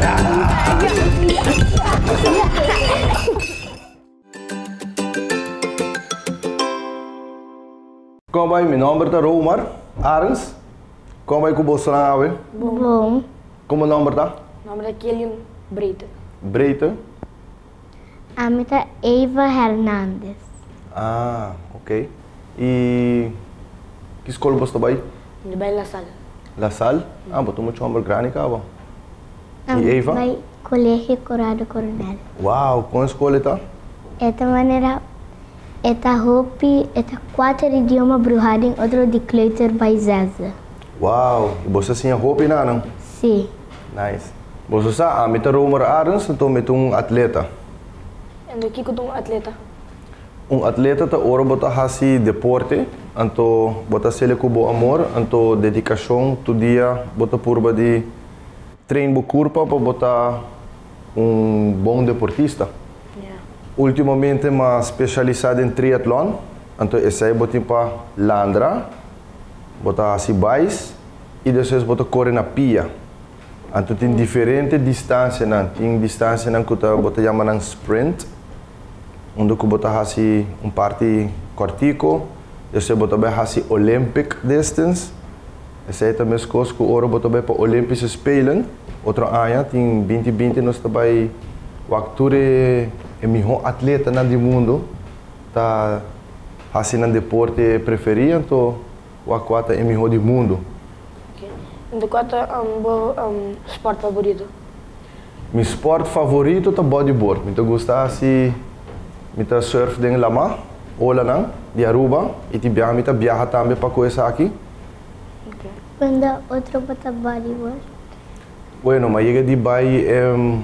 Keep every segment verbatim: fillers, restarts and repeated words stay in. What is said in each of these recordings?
Como vai? Meu nome é Romar Arns. Como vai com você na ave? Bom. Como o nome tá? Meu nome é Kilian Breita. Breita? A minha é Eva Hernandes. Ah, ok. E que escola você vai? De bem La Salle. La Salle? Ah, botou muito nome grande, cara. A E Eva? vai Colégio Corrado Coronel. Uau, qual escola tá? Esta maneira, esta hopi, esta quatro idiomas bruxados em outro de Cleitor Baizeza. Uau, e você tinha roupa não, não? Sim. Nice. Você sabe, a minha é Romar Arns, então eu um atleta. E o que é um atleta? Um atleta tá ora bota hasi deporte, anto bota sele com bom amor, anto dedicação, todo dia bota purba de treino bo corpo para botar um bom deportista. Yeah. Ultimamente ma especializado em triatlon, anto esse aí bota para landra, bota hasi bais e depois bota correr na pia. Anto tem diferente distância nan, tem distância nan que bota chama nan sprint. Onde que bota hasi um parte cortico, esse bota bem hasi Olympic distance, esse aí também coisa que ora bota bem para Olympische Spelen, outro ano tem vinte vinte nós também o actor é o melhor atleta no mundo, tá hasi no deporte preferido, então o aquata é o melhor do mundo. Okay. E qual é o um, esporte favorito? Meu esporte favorito é bodyboard, eu gosto assim Mita surf deng lama, ola nang, di Aruba, iti biya mita biyaha tambe pa coisa aqui. Okay. Quando outro bota bodyboard? Bueno, maiega di bai em,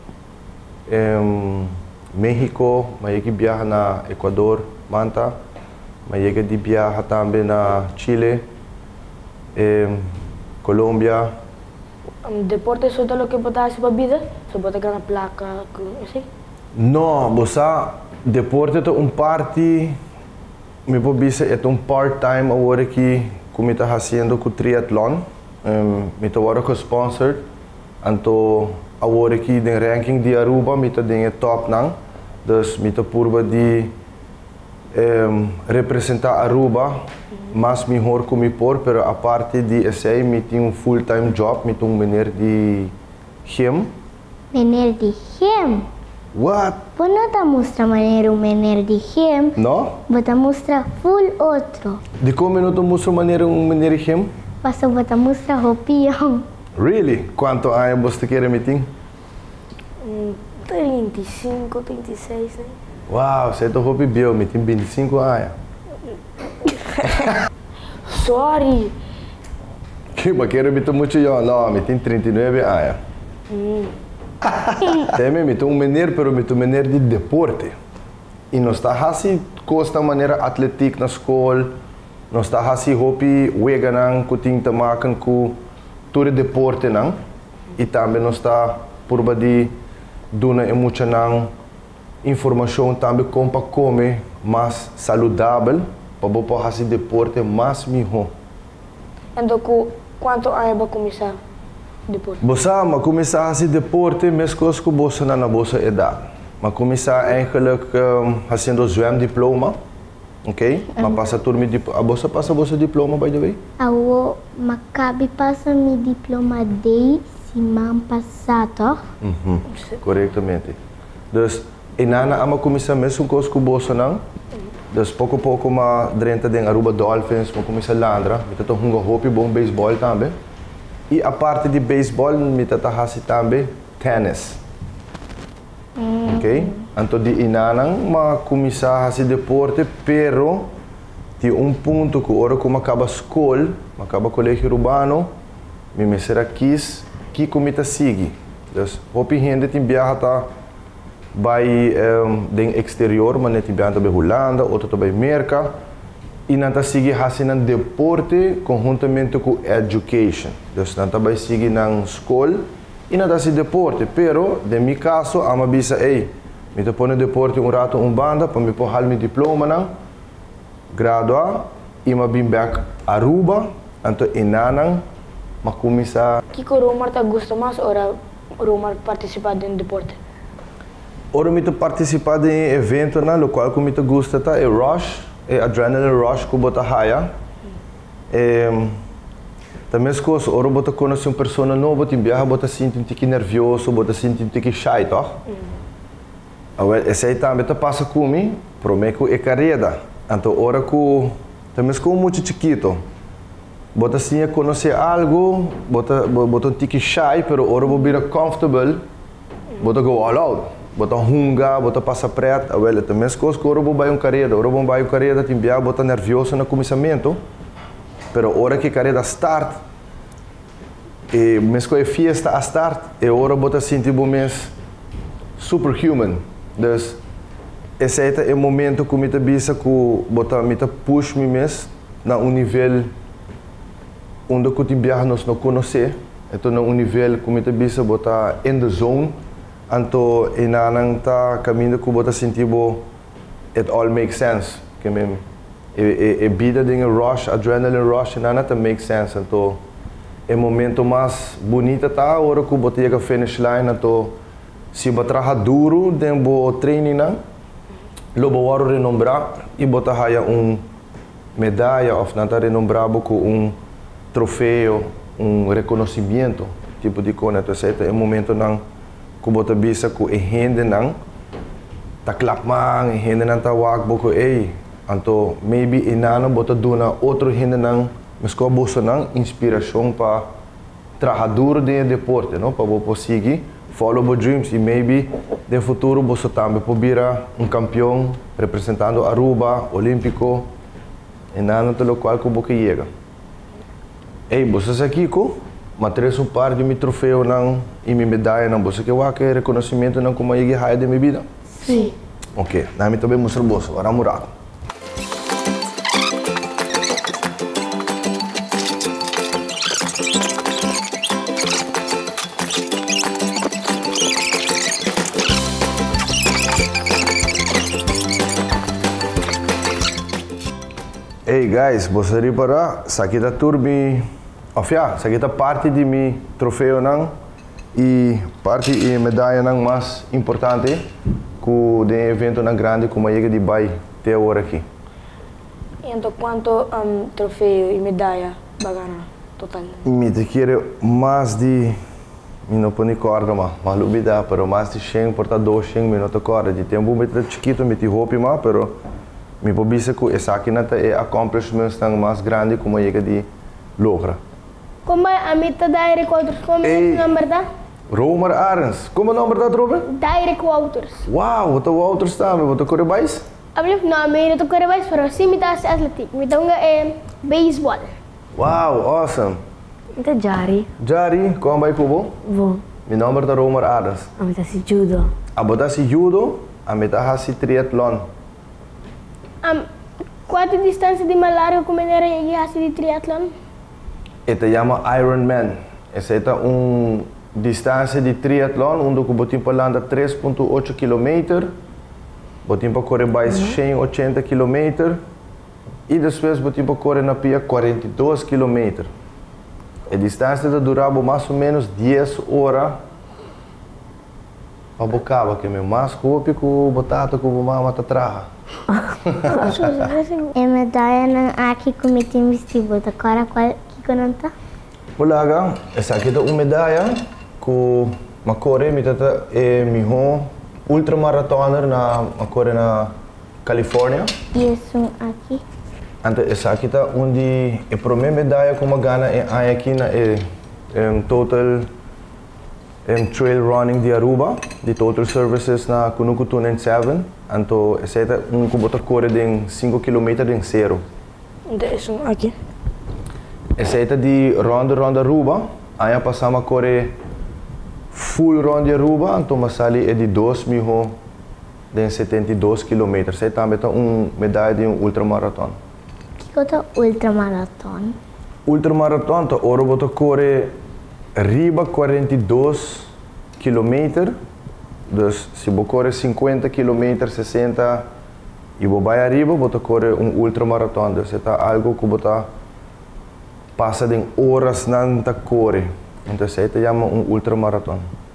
em México, maiega biyaha na Ecuador, Manta, maiega di biyaha tambe na Chile, em, Colômbia. Um deporte só o que botar para a vida? Só botar na placa, assim? Não, você deporte é um parte, me pode dizer, é um part-time agora que como está fazendo com triatlon, um, me está agora com sponsor, então agora que no ranking de Aruba me está dando top não, então me está purba de um, representar Aruba, mas melhor como me por, pero a parte de esse aí me tem um full-time job, me tem um menino de gym. Menino de gym? What? Pô, não tá mostra maneira um menino de gym. Não? Bota mostra full outro. De como não mostra maneira um menino de gym? Passa bota mostra roupinha. Really? Quanto anos você quer meeting? Um, trinta e cinco, trinta e seis, né? Uau, você tá roupa bem, me tem vinte e cinco anos. Sorry. Que baqueiro me tem muito eu, não, me tem trinta e nove anos. Hum. Também me tem um menino, pero me tem um menino de deporte. E nós está assim, costa maneira atlética na escola, nós está assim roupa wega não, que tem tamacan com todo deporte não. E também nós está por de dona muita não informação também como para comer mais saudável, para poder fazer deporte mais melhor. Então, quanto anos vai começar deporte? Você vai começar a fazer deporte mesmo que você não na vossa idade. Mas começar eigenlijk um, fazendo zwem diploma, ok? Mas passa turma de você passa vosso diploma by the way? Eu macabi passa meu diploma de semana passada. Uhum. Corretamente. Dus inana ama começar mesmo com os você não? Dus pouco pouco ma drenta den Aruba Dolphins, ma começar landra, me tá hunga hopi bom beisebol também. E a parte de beisebol me tá hasi também tennis. Mm. Ok? Então de inanang ma começar a fazer deporte, pero de um ponto que ora como acaba a escola, acaba o colégio urbano, me me será quis que comita sigue. Dus hopi gente tem viaja tá vai um, den exterior, mas tem viaja também Holanda, outro também Merca, e nanta sigue fazendo deporte conjuntamente com education. Dus nanta vai seguir na escola e nada se deporte, pero de mi caso a ma bisa ei, me te pone deporte um rato um banda para me pôr meu diploma não, graduar e ma bim back Aruba, então inanang ma começar. Que cor o Marta gosta mais ora Roma participar em deporte? Ora, eu participar de um evento na lo qual eu gosto tá é rush, é adrenaline rush que bota raia. É, também as coisas, ora bota conhecer uma pessoa nova, tem viaja bota sentir um tique nervioso, bota sentir um tique shy, tá? Agora, esse aí também passa comigo, prometo é carreira. Então, ora que também é muito chiquito. Bota assim a conhecer algo, bota bota um tique shy, pero ora vou virar comfortable, bota go all out, bota hunga, bota passa preto, agora também as coisas que ora vou vai um carreira, ora vou vai um carreira, tem viaja bota nervioso no começamento, pero ora que carreira start, e mesmo que a fiesta a start, e ora bota sentir bom mês superhuman, dus esse é o momento que eu me avisa que bota me push me mês na um nível onde eu viajar nós não conhecer, então no nível que me avisa bota in the zone, então e na nanta caminho que bota sentir bo it all makes sense, que me e e vida de rush, adrenaline rush, nada tá make sense, então é o momento mais bonito tá a hora que bota chega finish line, então se bota trabalhar duro dentro do training, logo vou renombrar e bota raia um medalha ou nada renombrado com um troféu, um reconhecimento, tipo de coisa. Então, esse é o momento não que bota bisa que a gente não tá clapman, a gente não tá wak boko ei, então maybe inano bota duna outro gente não, mas que bolsa não inspiração para trabalhar duro de deporte, não, para você seguir, follow your dreams e maybe no futuro você também pode virar um campeão representando Aruba, olímpico, e nada pelo qual que você chega. Ei, você aqui com matriz um par de meu troféu não e minha medalha não, você quer o que reconhecimento não como eu raio de minha vida? Sim. Ok, na minha também mostrar bolsa, agora murado. Hey guys, gostaria para aqui da turbi, ofia, aqui da parte de meu troféu não e parte e medalha não mais importante que de evento não grande como é de Bai até agora aqui. Então quanto um, troféu e medalha bagana total? Me te quero mais de me não pode corda mas malubida, pero mais de cem porta dois cem minutos corda de tempo muito chiquito me te roupa mas pero me pobisa que essa aqui não é accomplishments tão mais grande como é de logra. Como a meta da Eric Wouters? Como é o nome da? Romer Arens. Como é o nome da Robin? Da Eric Wouters. Uau, wat Wouters também, wat corre mais? Hablamos, não, eu não corre mais, mas sim, me dá atlético. Me dá um é beisebol. Uau, awesome. Ito Jari. Jari, como vai kubo? Vou. Meu nome é Romer Arens. A meta si judo. A botar si judo, a meta si triathlon. Um, quanto distância de mais largo como é que de triatlon? Ito chama Ironman. Essa é uma distância de triatlon onde o botimpo landa três vírgula oito quilômetros, botimpo corre mais cento e oitenta quilômetros e depois botimpo corre na pia quarenta e dois quilômetros. A distância durava mais ou menos dez horas para bocava, que é mais roupa que o batata que o mamãe está traga. É medalha não aqui como tem vestido, tá cara qual que não tá? Olaga, essa aqui é uma medalha que ma corre me tata é meu ultramaratoner na ma corre na Califórnia. E isso aqui? Então essa aqui tá onde é para minha medalha como ganha é aqui na é, é um total um, trail running de Aruba, de total services na Kunukutu sete. Então essa é um que bota corre de cinco quilômetros em zero. Então isso aqui? Essa é de ronda ronda Aruba, aí passamos a correr full ronda Aruba, então a sali é de dois mil de setenta e dois quilômetros. Essa também é uma medalha de um ultramaratón. O que é o ultramaratón? Ultramaratón, então ora bota correr riba quarenta e dois quilômetros. Então, se você corre cinquenta quilômetros, sessenta e você vai arriba, você corre um ultramaratón. Então, isso é algo que você passa de horas não corre. Então, isso se chama um ultramaratón.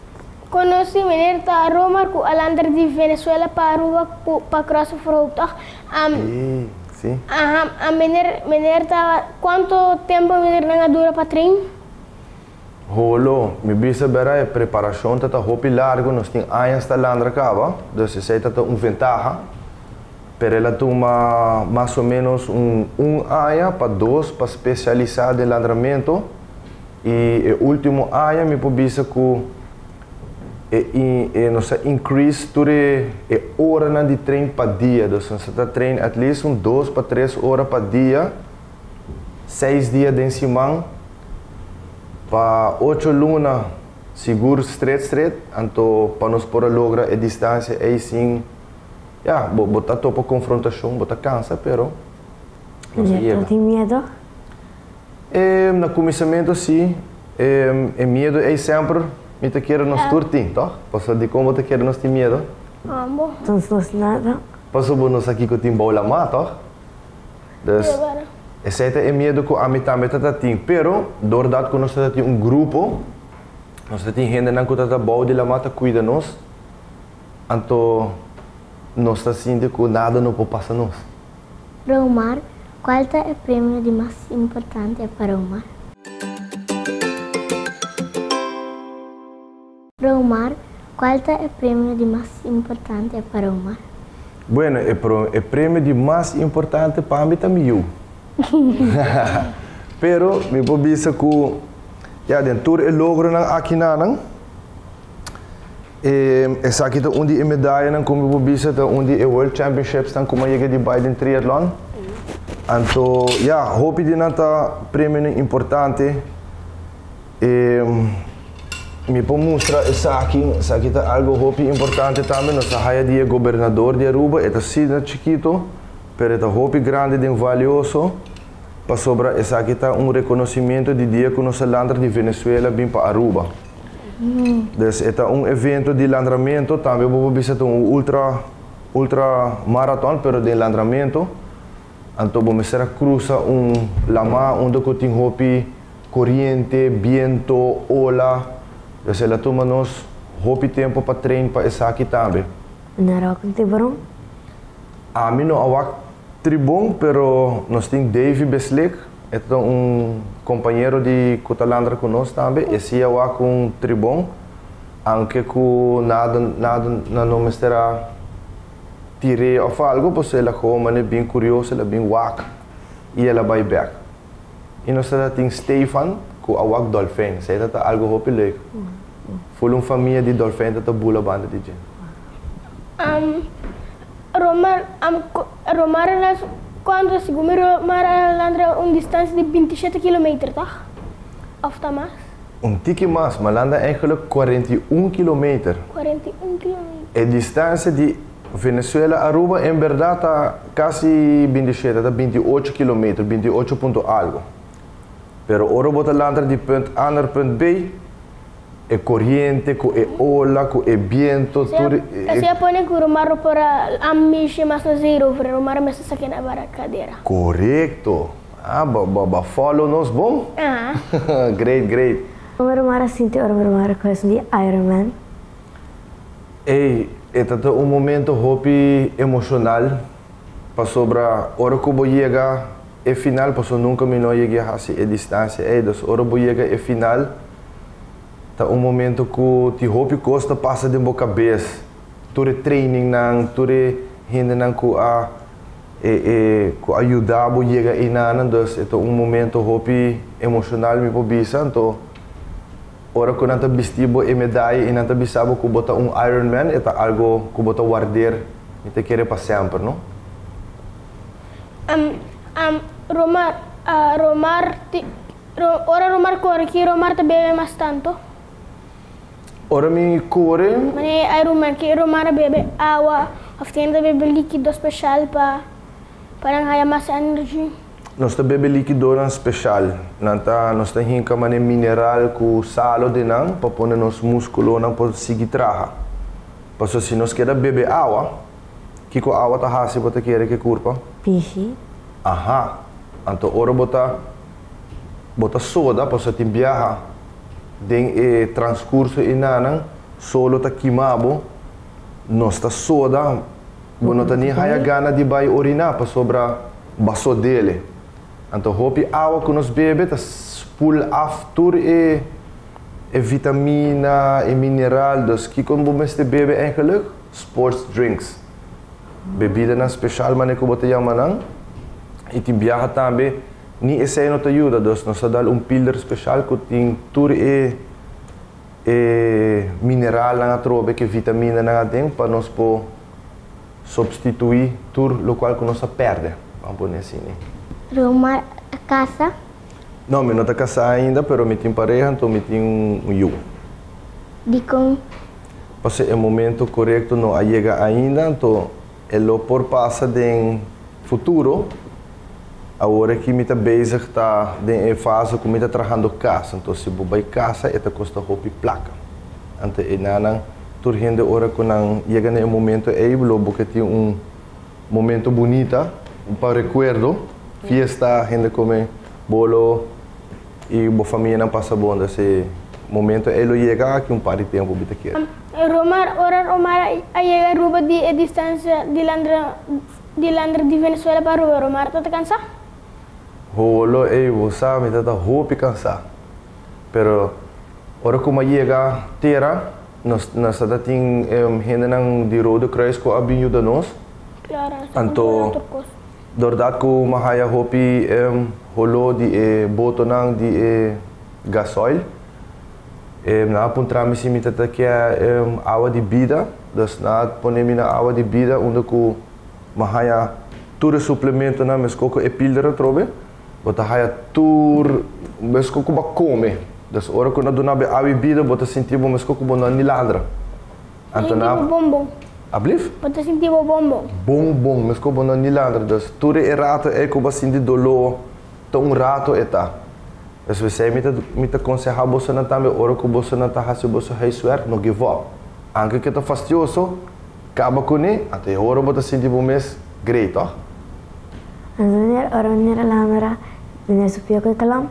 Conosci meneer ta Roma ku alander di Venezuela para Aruba para cross road. Um, E, sim. Aham, a meneer meneer ta quanto tempo meneer nanga dura para trem? Rolo, mi bisa bera é preparação tata hopi largo, nós tem anos da landra cava, dus sei tata um ventaja. Pero ela toma mais ou menos um um ano para dois para especializar em landramento e o último ano me pobisa que e, e, e nós increase ture e hora na de treino para dia, dus nós está treino at least um dois para três horas para dia, seis dias de semana, para oito luna seguro straight straight, então para nós poder lograr a distância aí sim. Ja, botar topa confrontação, botar cansa, pero não se Já tem medo? É, no começamento sim, é, é medo é sempre, me te quero nos turtin, tá? Posso de como te quero nos ter medo? Ambo. Então não se nada. Posso bonus aqui com tim bola má, tá? Dus, esse é medo que a mim também tá tem, pero doordat que nós temos um grupo, nós temos gente não que tá bom de la mata cuida nós, então nós está sentindo que nada não pode passar nós. Romar, qual é o prêmio de mais importante para Romar? Romar, qual é o prêmio de mais importante para Romar? Bueno, o, pro, o prêmio de mais importante para mim também eu. Pero, me pode dizer que, já dentro do logro aqui na essa aqui é onde a medalha não como bobisa é onde é World Championships estão como chega de Biden triathlon. Então, já, hope de nata prêmio importante. E, me pode mostrar essa aqui, essa aqui é algo hope importante também. Nossa raia de governador de Aruba, é assim chiquito, pero é hope grande e valioso. Para sobra essa aqui é um reconhecimento de dia que nossa landra de Venezuela vem para Aruba. Mm. Dus é um evento de landramento, também vou visitar um ultra ultra marathon, pero de landramento. Então vamos ser cruza um lama onde que tem hopi corrente, viento, ola. Dus ela toma nos hopi tempo para treinar para essa aqui também. Não com tiburão? A mim não awak tribom, pero nós tem Dave Beslik. É um companheiro de Cutalandra conosco também. Esse é um tribom, aunque que nada nada não me estará tirei ou algo, porque ela como é bem curiosa, ela é bem wak e ela vai back. E nós temos Stefan, que é o dolphin, isso é algo hopilego. Foi uma família de dolphin que bula banda de gente. Um, Romar, um, Romar quando se come Romar landra uma distância de vinte e sete quilômetros, tá? Of tá mais? Um tique mais, mas anda eigenlijk quarenta e um quilômetros. quarenta e um quilômetros. A distância de Venezuela a Aruba, em verdade, está quase vinte e sete, está vinte e oito quilômetros, vinte e oito ponto algo. Pero Aruba está landra de ponto A naar ponto B, é corrente, com é ola, com é viento, tudo. Assim é põe que Romar para a mission mais no zero, para Romar mais se saque na baracadeira. Correto. Ah, baba, follow nos bom? Ah. Great, great. Romar assim, te Romar com esse de Ironman. Ei, este é um momento hopi emocional para sobra hora que vou chegar é final, porque nunca me não cheguei a essa distância. Ei, dus hora vou chegar é final. Tá um momento que te hopi costa passa de boca cabeça. Ture training nang, ture gente nang ku a e e ku ajudar a chegar aí na, dus é um momento hopi emocional me pobisa, então ora que nanta vestibo e medalha e nanta bisabo que bota um Ironman, é algo que bota guardar e te querer para sempre, não? Um, um, Romar, uh, Romar, ti, ro, ora Romar corre, que Romar te bebe mais tanto? Ora mi corre. Mane Ironman, que Romar bebe água, of tem de bebe líquido especial para para ganhar mais energia. Nós te bebe líquido especial, nanta nós te hinka mane mineral com salo de nan para pôr nos músculo nan para seguir traha. Passo se nós quer beber água, que com água tá hasi bota querer que curpa? Pichi. Aha. Então ora bota bota soda para se te viaja den e transcurso e nanan solo ta quimabo, nós ta soda, bo não ta nem haya gana de vai orinar para sobra baso dele. Então, hopi água que nós bebe, ta spoel af tur e, e vitamina, e mineral, dus que como você bebe eigenlijk sports drinks. Bebida na special mané que bota yamanang, e tem viaja também, ni esse não te ajuda, dus nós dá um pilder special que tem tur e e mineral na trobe que vitamina na tem para nós po substituir tur lo qual que nós perde, vamos pôr assim. Romar a casa. Não, eu não estou casado ainda, mas eu tenho pareja, então eu tenho um eu. De com Mas é o momento correto não chega ainda, então ele por passa de futuro. Agora que me está bezig tá em fase que me está trabalhando casa, então se eu vai casa, é custa hopi placa. Então é nada, turhende hora que não chega no momento aí, porque tem um momento bonito para recuerdo, fiesta, gente come bolo e a família não passa bom esse momento. Ele chega aqui um par de tempo bita aqui. Romar, ora Romar a chega ruba de a distância de Landra de Landra de Venezuela para Ruba. Romar tá cansa? Rolo e você me tá hopi cansar. Pero ora como chega terra, nós nós tá tem gente não de rodo Kruis ko abinho da nós. Claro. Anto doordat ko mahaya hopi um, holo di e boto nang di e gasoil. Um, na apuntra mi simita ta kaya um, awa di bida, das na ponemi na awa di bida onde ko mahaya tur suplemento na mes koko e pildera trobe. Bota haya tur mes koko ba come. Das ora ko na dona be awi bida bota sentibo mes koko bona ni ladra. Anto na bombom. Ablif? Bota sentibo bombom. Bom, bom, mas como não nilandra, das tudo é rato é como assim de dolor, tão rato é tá. Mas você me tá me tá aconselhar você não também, ora que você não tá fazendo você reisuer, não give up. Anche que tá fastidioso, acaba com ele, até ora você sentir bom mês, great, ó. Anzunir oronir lamera, ne supio que calam.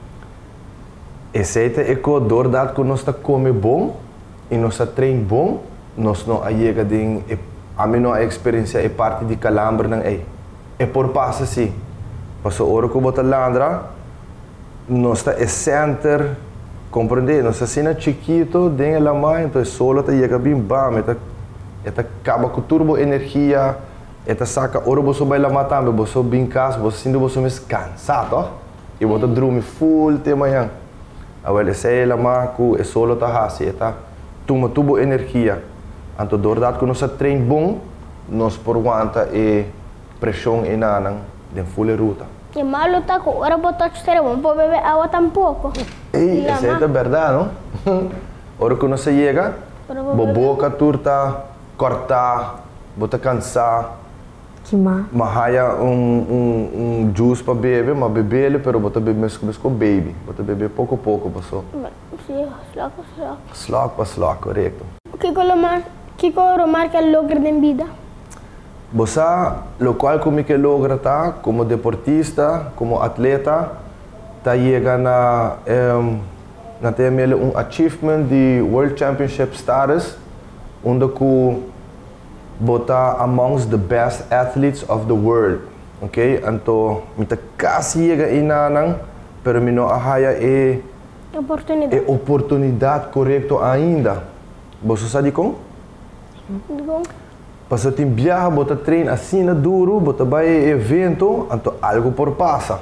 Esse é o dor dado que nós tá come bom e nós tá trein bom. Nós não chega de a menor experiência é parte de calambre não é é por passa assim passou hora que bota landra nós está é center compreender nós assim na chiquito dentro da mãe então solo tá chega bem bam eta eta acaba com turbo energia eta saca hora você vai lá matar me você bem casa você sinto você mais cansado ó e bota dormir full de manhã agora esse é lá maco é solo tá assim eta toma turbo energia. Anto doordat que nós trein bom, nós por aguanta e pressão e nanang de full ruta. E malo tá com ora botar cheiro bom, pode beber água tampouco. Ei, essa é a verdade, não? Ora que nós chega, bo boca turta, cortar, bota cansar. Queimar. Mahaya um um um juice para beber, mas beber ele, pero bota beber mesmo com baby, bota beber pouco a pouco, passou. Sim, slok, slok. Slok para slok, correto. O que colomar? Que Romar que logra em vida? Você, lo qual como que logra tá, como deportista, como atleta, tá chega na um, na tem um achievement de World Championship status, onde que bota amongst the best athletes of the world, ok? Então, mita quase chega inanang, pero mino ahaya e Oportunidade. e oportunidade correto ainda. Você sabe como? Digo, Passa tem viaja, bota treino assim na duro, bota vai evento, então algo por passa.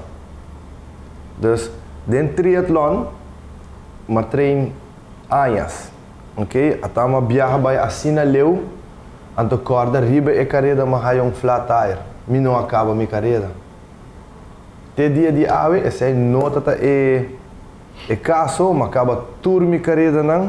Dus, dentro triatlon, ma trein anos, ok? Até uma viaja vai assim na leu, então corda riba e carreira ma hai um flat tire, mi não acaba mi carreira. Te dia de ave, esse nota tá e e caso, ma acaba tur mi carreira não,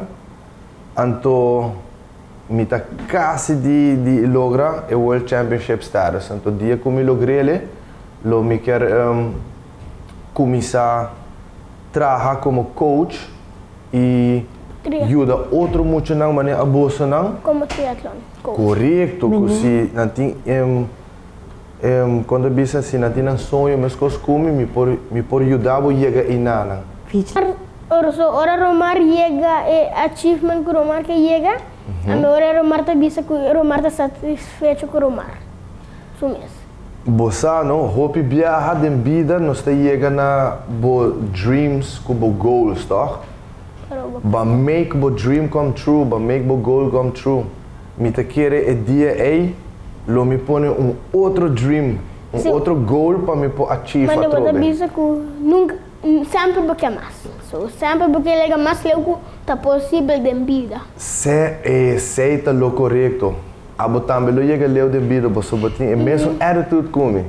então mi tá quase de de logra o World Championship status. Então dia que me logrei ele, lo me quer um, começar a trabalhar como coach e ajuda outro muito não maneira abuso não. como triatlon. Correto, que se não tem um, um, quando bisa se não tem um sonho mas coisa como me por me por ajudar a chegar em nada. Feature. so, ora Romar llega, e achievement que Romar que llega, a minha hora Romar tá bisa que Romar tá satisfeito com Romar. Isso mesmo. Bossa, não, hope viaja de vida, nós te chega na bo dreams, com bo goals, tá? Ba make bo dream come true, ba make bo goal come true. Me te querer é dia aí, lo me põe um outro dream, um Sim. outro goal para me achieve Mas a eu vou trobe. bisa que nunca, sempre porque mais. So, sempre porque lega mais leuco, tá possível de vida. Se é seita lo correto. Abo também lo chega leu de vida, bo so botin, é mesmo attitude come.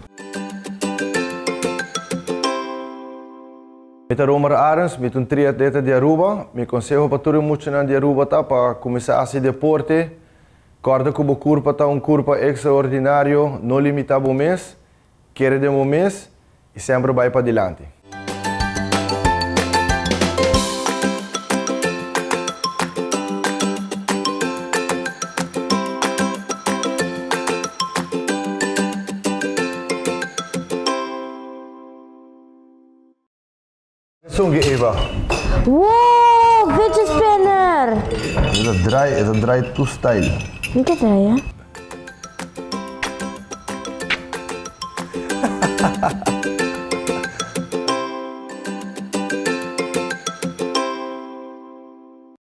Met Romer Arens, met um triatleta de Aruba, me consejo para todo mundo de Aruba tá para começar esse deporte. Corda como curva tá um curva extraordinário, não limitado o mês, quer de um mês e sempre vai para adiante. Sunge Eva. Wow, fidget spinner! Dat draai, dat draait toe stijl. Niet te draaien.